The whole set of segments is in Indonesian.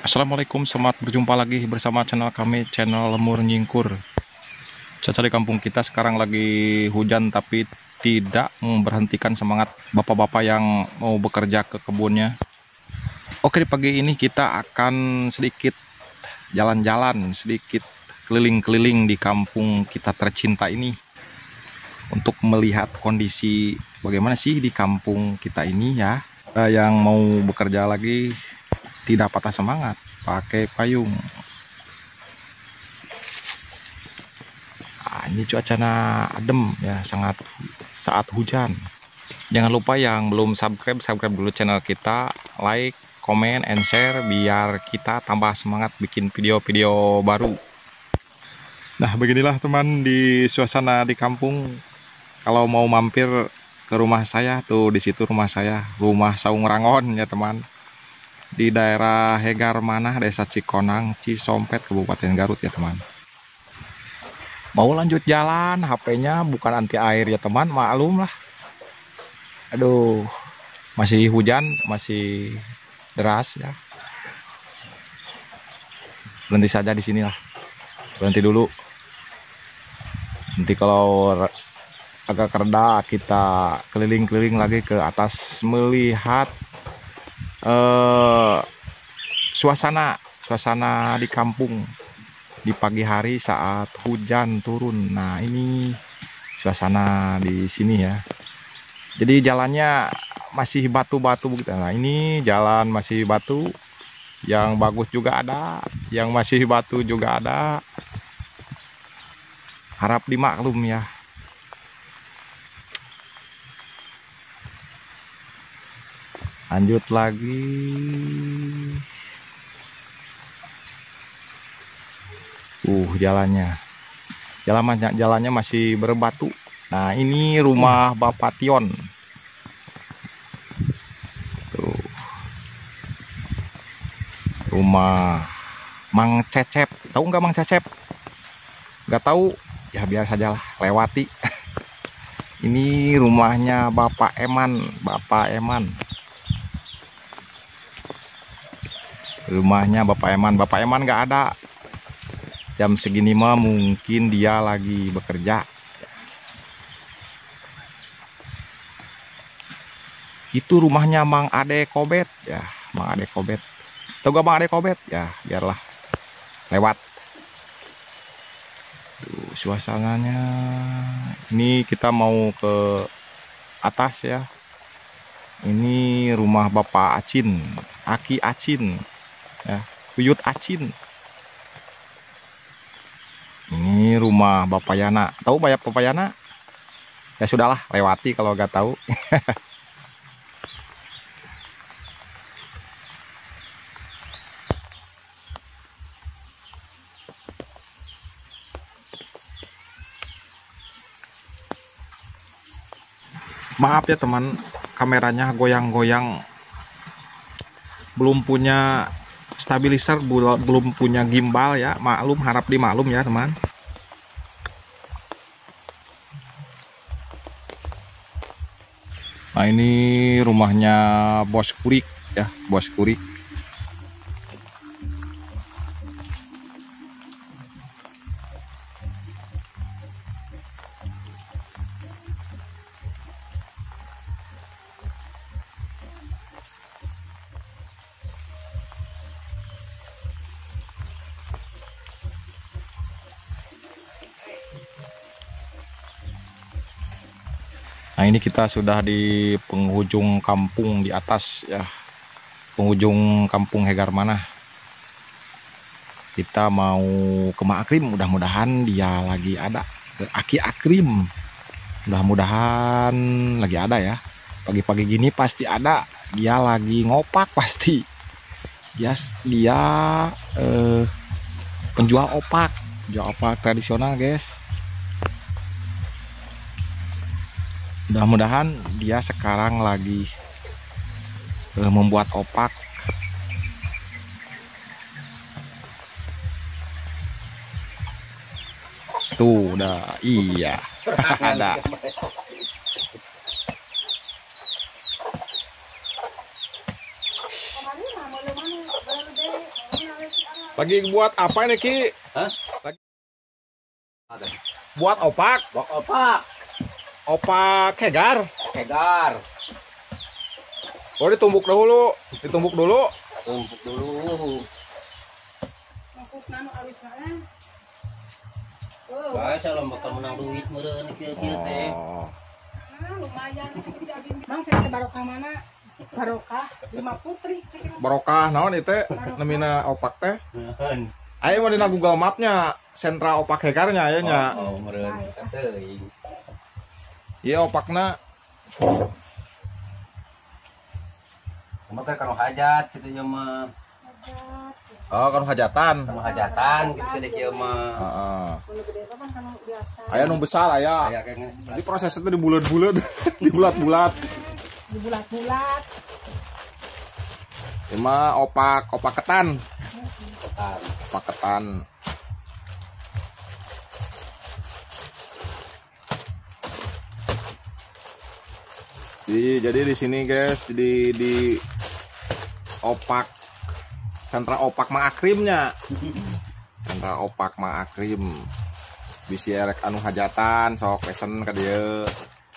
Assalamualaikum, selamat berjumpa lagi bersama channel kami, channel Lemur Nyingkur. Cuaca di kampung kita sekarang lagi hujan, tapi tidak memberhentikan semangat bapak-bapak yang mau bekerja ke kebunnya. Oke, di pagi ini kita akan sedikit jalan-jalan, sedikit keliling-keliling di kampung kita tercinta ini untuk melihat kondisi bagaimana sih di kampung kita ini ya. Yang mau bekerja lagi tidak patah semangat, pakai payung. Nah, ini cuacanya adem ya, sangat saat hujan. Jangan lupa yang belum subscribe dulu channel kita, like, comment, and share biar kita tambah semangat bikin video-video baru. Nah, beginilah teman di suasana di kampung. Kalau mau mampir ke rumah saya tuh, di situ rumah saya, rumah Saung Rangon ya teman. Di daerah Hegar Manah, Desa Cikonang, Cisompet, Kabupaten Garut ya teman. Mau lanjut jalan, HP-nya bukan anti air ya teman, maklum lah. Aduh, masih hujan, masih deras ya. Berhenti saja di sini lah. Berhenti dulu. Nanti kalau agak reda kita keliling-keliling lagi ke atas melihat suasana di kampung di pagi hari saat hujan turun. Nah, ini suasana di sini ya. Jadi jalannya masih batu-batu begitu. Nah, ini jalan masih batu, yang bagus juga ada, yang masih batu juga ada. Harap dimaklum ya. Lanjut lagi. Jalannya masih berbatu. Nah, ini rumah Bapak Tion. Tuh. Rumah Mang Cecep. Tahu nggak Mang Cecep? Nggak tahu? Ya biasa aja lah, lewati. Ini rumahnya Bapak Eman. Rumahnya Bapak Eman nggak ada. Jam segini mah mungkin dia lagi bekerja. Itu rumahnya Mang Ade Kobet ya, Mang Ade Kobet. Tahu gak Mang Ade Kobet? Ya, biarlah lewat. Tuh suasananya. Ini kita mau ke atas ya. Ini rumah Bapak Acin, Aki Acin. Ya, Uyut Acin. Ini rumah Bapak Yana. Tahu Bapak Yana? Ya sudahlah, lewati kalau nggak tahu. Maaf ya teman, kameranya goyang-goyang. Belum punya stabilizer, belum punya gimbal ya, maklum, harap dimaklum ya teman. Nah, ini rumahnya Bos Kurik ya, Bos Kurik. Nah, ini kita sudah di penghujung kampung di atas ya, penghujung kampung Hegar Manah. Kita mau ke Mak Akrim, mudah-mudahan dia lagi ada. Ke Aki Akrim, mudah-mudahan lagi ada ya. Pagi-pagi gini pasti ada, dia lagi ngopak pasti. Dia penjual opak tradisional guys. Mudah-mudahan dia sekarang lagi membuat opak. Tuh udah, iya. Ada. Lagi buat apa ini Ki? Hah? Lagi buat opak. Bok opak. Opak hegar. Kegar. Oh ditumbuk dulu. Ditumbuk dulu. Tumpuk dulu. Baik, kalau bakal menang duit meureun kieu-kieu teh. Oh. Lumayan. Mang saya barokah mana? Barokah 5 putri. Barokah naon itu namina opak teh? Naon? Ayo mau dina Google Mapnya sentra opak hegarnya ya nya. Oh, meureun teuing. Iya opakna. Kamu teh kalau hajat gitu nya mah. Oh kan hajatan. Kamu hajatan gitu teh kieu mah. Heeh. Kalau gede kan kalau biasa. Aya nu besar aya. Aya kayaknya Jadi prosesnya itu dibulat-bulat, dibulat-bulat. Di bulat-bulat. Ini mah opak ketan. ketan. Opak ketan. Jadi di sini guys, di opak sentra opak Mang Akrimnya. Sentra opak Mang Akrim. Bisi erek anu hajatan sok pesen ka dieu.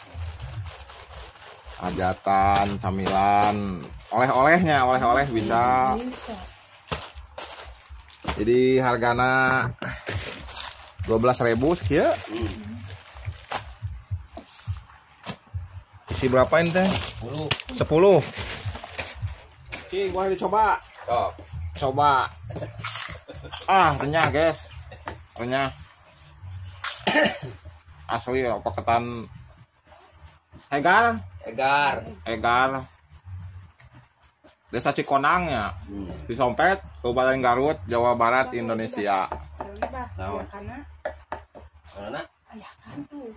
Hajatan, camilan, oleh-olehnya, oleh-oleh bisa. Jadi hargana 12.000 sekieu. Isi berapa ini teh? 10. Cing, boleh dicoba. Sok. Coba. Ah, renyah, guys. Renyah. Asli opak ketan hegar. Egar. Desa Cikonang ya. Di Sompet, Kabupaten Garut, Jawa Barat, Indonesia. Naon? Karena Mana? ayah kan tuh.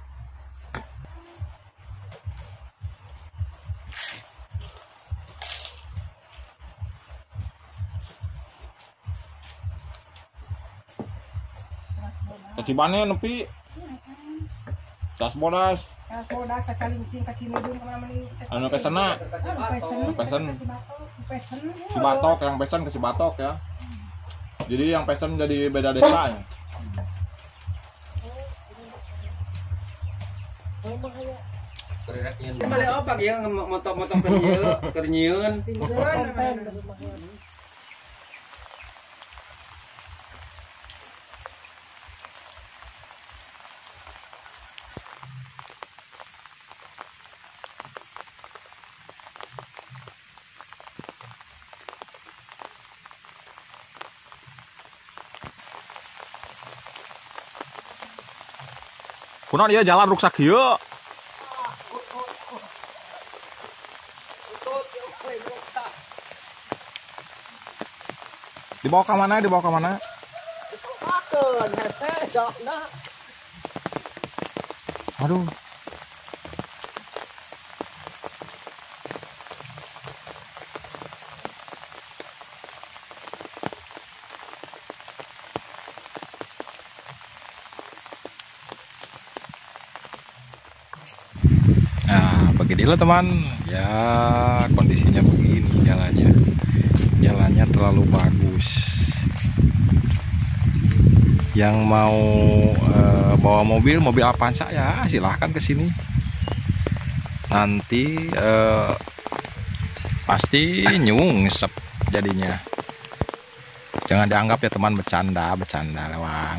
Kecibane nepi. Tas bodas. Kas bodas kacalincing kacimudun kemana Anu kesana. Pesen. pesen. Cibatok yang pesen ke Cibatok ya. Jadi yang pesen jadi beda desa ya. Balik opak ya motok-motok keur nyieun. Kunaon ieu jalan ruksak ieu? Dibawa ke mana? Dibawa ke mana? Makan hese jalana. Aduh. Nah, beginilah teman. Ya, kondisinya begini jalannya. Jalannya terlalu bagus. Yang mau bawa mobil Avanza ya silahkan ke sini. Nanti pasti nyungsep jadinya. Jangan dianggap ya teman bercanda lewang.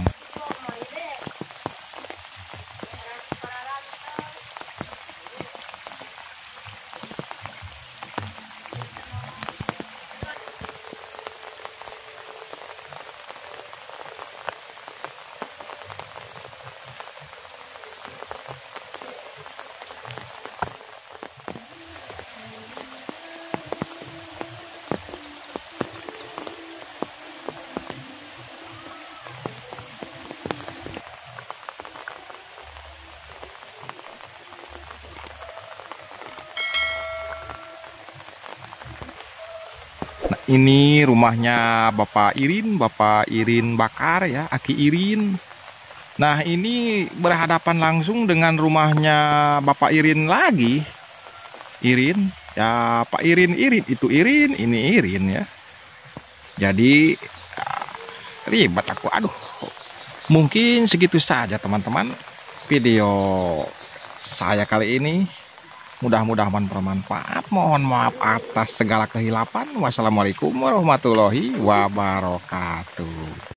Ini rumahnya Bapak Irin Bakar ya, Aki Irin. Nah, ini berhadapan langsung dengan rumahnya Bapak Irin lagi. Irin, ya Pak Irin, itu Irin, ini Irin ya. Jadi ribet aku. Aduh. Mungkin segitu saja teman-teman video saya kali ini. Mudah-mudahan bermanfaat. Mohon maaf atas segala kehilapan. Wassalamualaikum warahmatullahi wabarakatuh.